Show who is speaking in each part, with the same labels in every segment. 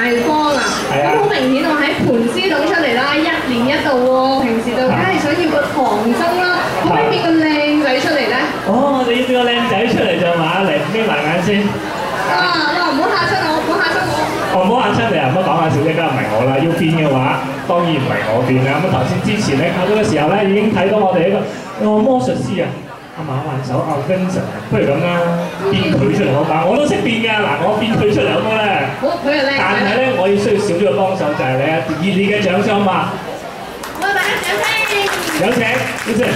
Speaker 1: 方啊！咁好明顯我喺盤絲洞出嚟啦，一年一度喎。平時就梗係想要個唐僧啦，可唔可以變個靚仔出嚟咧？
Speaker 2: 哦，你要變個靚仔出嚟就嘛，嚟眯埋眼先。
Speaker 1: 唔好嚇親我，唔好嚇親我。
Speaker 2: 唔好嚇親你啊！唔好講下笑啫，梗係唔係我啦。要變嘅話，當然唔係我變啦。咁頭先之前咧睇到嘅時候咧，已經睇到我哋一個魔術師啊，阿馬幻手阿 Vincent， 不如咁啦，變佢出嚟好嘛？我都識變㗎，嗱，我變佢出嚟好唔好咧？
Speaker 1: 好，佢係靚仔。
Speaker 2: 但係咧，我要需要少少嘅幫手，就係你啊，熱烈嘅掌聲嘛！
Speaker 1: 我大家掌聲。
Speaker 2: 有請 Vincent。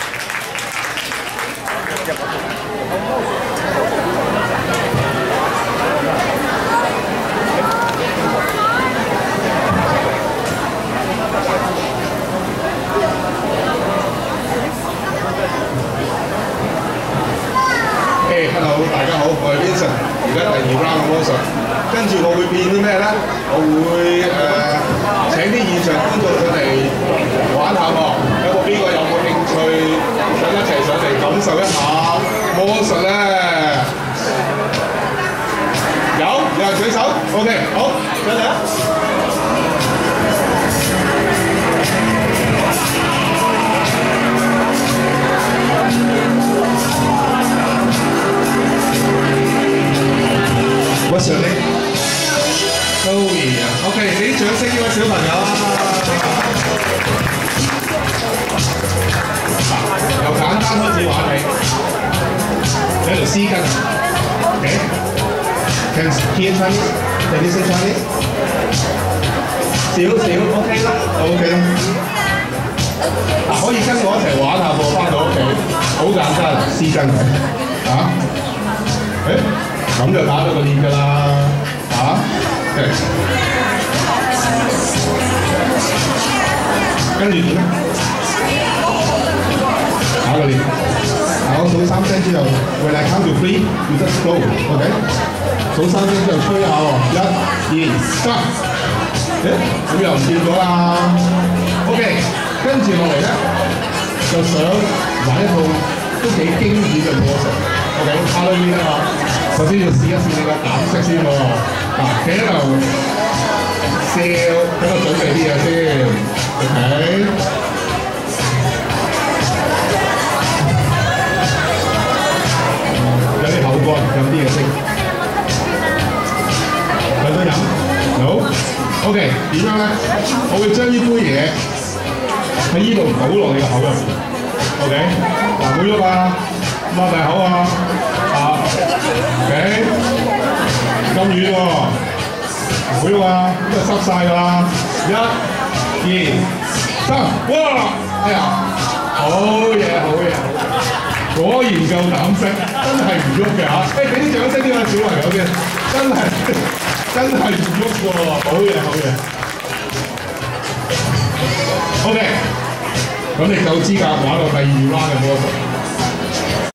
Speaker 3: Hello， 大家好，我係 Vincent， 而家第2 round 嘅魔術，跟住我會變啲咩咧？我會請啲現場觀眾上嚟玩下喎，有冇邊個有冇興趣想一齊上嚟感受一下魔術咧？有人舉手 ？OK， 好，上嚟啊！What's your name? Zoe 啊 ，OK， 俾啲掌聲呢位小朋友啊！由簡單開始玩起，有條絲巾 ，OK？Can hear Chinese? Can you say Chinese? 少，OK 啦 ，OK 啦。嗱，可以跟我一齊玩下喎，翻到屋企，好簡單，絲巾啊，咁就打到個鏈㗎啦，跟住點咧？打個鏈，我數3聲之後 ，when I count to 3， you just blow，OK？ 數3聲之後吹下喎，1、2、3，咁又唔見咗啦 ，OK？ 跟住落嚟咧，就想玩一套都幾經典嘅魔術 ，OK？Halloween 啊嘛。首先要試一試你個膽色先喎，企喺度笑，喺度準備啲嘢先 ，OK？ 有啲口乾，飲啲嘢先，兩杯飲，好 ，OK？ 點樣咧？我會將呢杯嘢喺呢度倒落你個口入邊 ，OK？ 嗱，唔好喐啊，擘大口啊！OK， 咁遠喎，唔好喐啊，咁就濕晒㗎啦。1、2、3，哇！哎呀，好嘢，果然夠膽識，真係唔喐嘅嚇。俾啲掌聲呢位小朋友先，真係唔喐喎，好嘢。OK， 咁你夠資格玩到第2 round 嘅魔術。